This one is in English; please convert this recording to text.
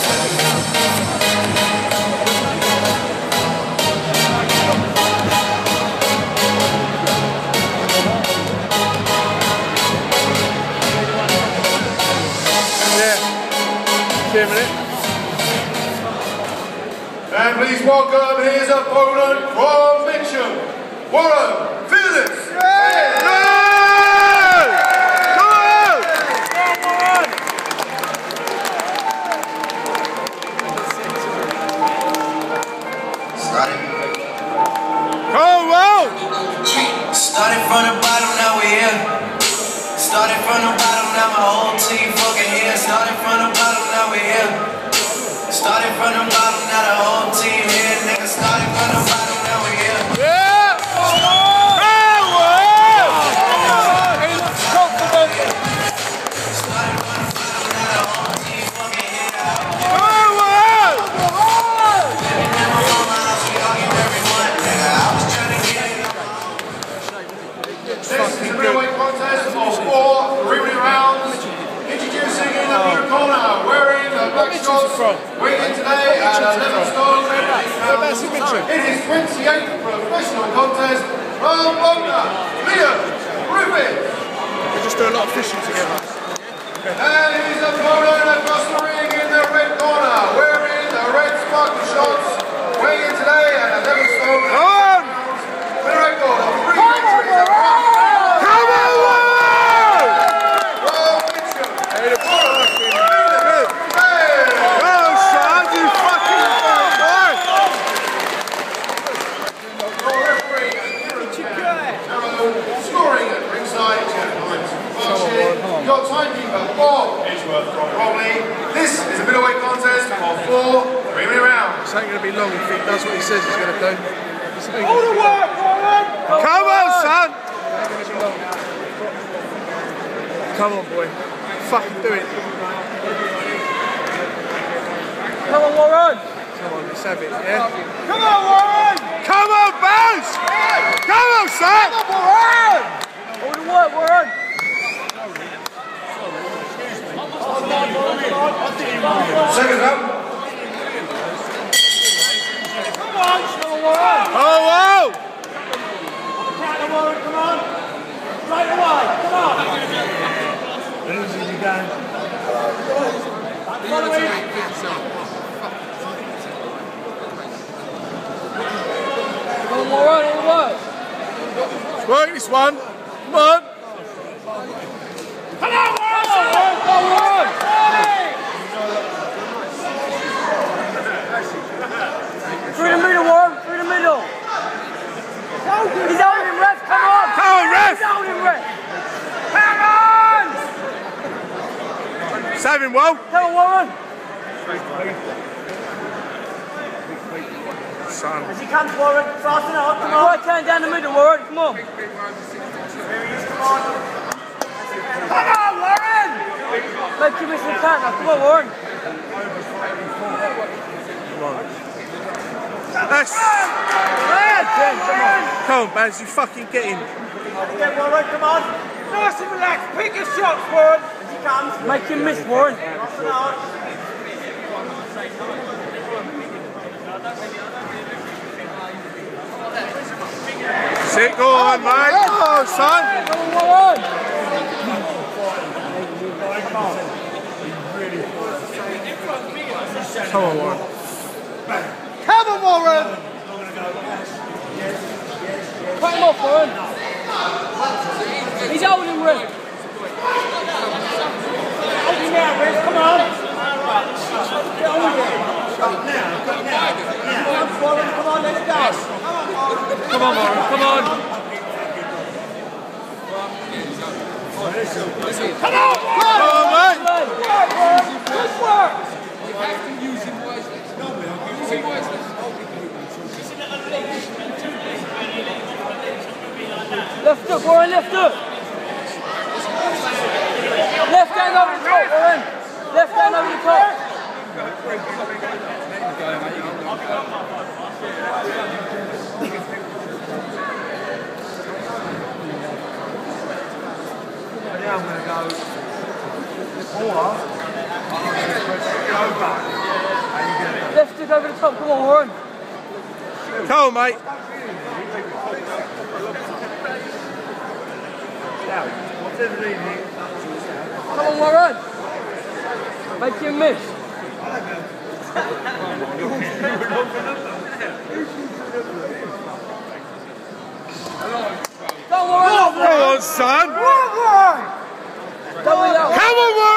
And please welcome his opponent from Mitcham, Warren Phillips. Started from the bottom, now we here. Started from the bottom, now my whole team fucking here. Started from the bottom, now we here. Started from the bottom, now the whole team here. Nigga, started from the bottom, now we here. Yeah! He looks confident. Started from the bottom, now the whole team fucking here. This is a middleweight contest of 4 preliminary rounds. Introducing in the blue corner, wearing the black shorts, weighing today at 11 stone. In his 28th professional contest, from Bognor, Liam Rubin. They just do a lot of fishing together. And his opponent across the ring in the red corner, wearing the red sparkle shorts, weighing today at 11 stone. With a record of 3 victories. Scoring at ringside, your timekeeper Bob Edgeworth from Bromley. This is a middleweight contest of 4 preliminary rounds. This ain't going to be long if he does what he says he's going to do. All the work, Warren! Come on, son! Come on, boy. Fucking do it. Come on, Warren! Come on, let's have it, yeah? Come on, Warren! Come on, Buzz! Come on, son! Come on, Warren! All the work, Warren! Second up. Come on, Warren! Oh, whoa! Counter, Warren, come on! Right away, come on! Losing the game. Come on, Warren, all the work! Work this one. Come on. Come on, Warren! Come on, Warren! Through the middle, Warren, through the middle! He's holding ref, come on! Come on, ref! He's holding ref! Come on! Save him well. Come on, Warren! Son. As he comes, Warren, fast and hard, come on! Right turn down the middle, Warren, come on! Come on, Warren! Make you miss the counter, come on, Warren! Come on. That's... Come on, Baz, you fucking get him. Okay, Warren, come on! Nice and relaxed, pick your shots, Warren! As he comes. Make him miss, Warren. Fast and hard. Sit, go on, mate. Oh, son. Come on, Warren! Come on, Warren. Come on, Warren! Cut him off, Warren. He's holding Rick. Hold him now, Rick, come on. Get on with it. Come on, Warren, come on, let it go. Come on, Warren, come on. Come on, Warren! Come on, mate! Good work, Warren. Good work. You have to use him wisely. Use him wisely. Left hook, Warren, left hook. Left hand over the top, Warren. Left hand over the top. Now I'm going to go. Or I'm going to go back. left it over the top. Come on, Warren. Come on, mate. Come on, Warren. Make him miss. Go on, Warren. Go on, son. Come on, Come on, Warren.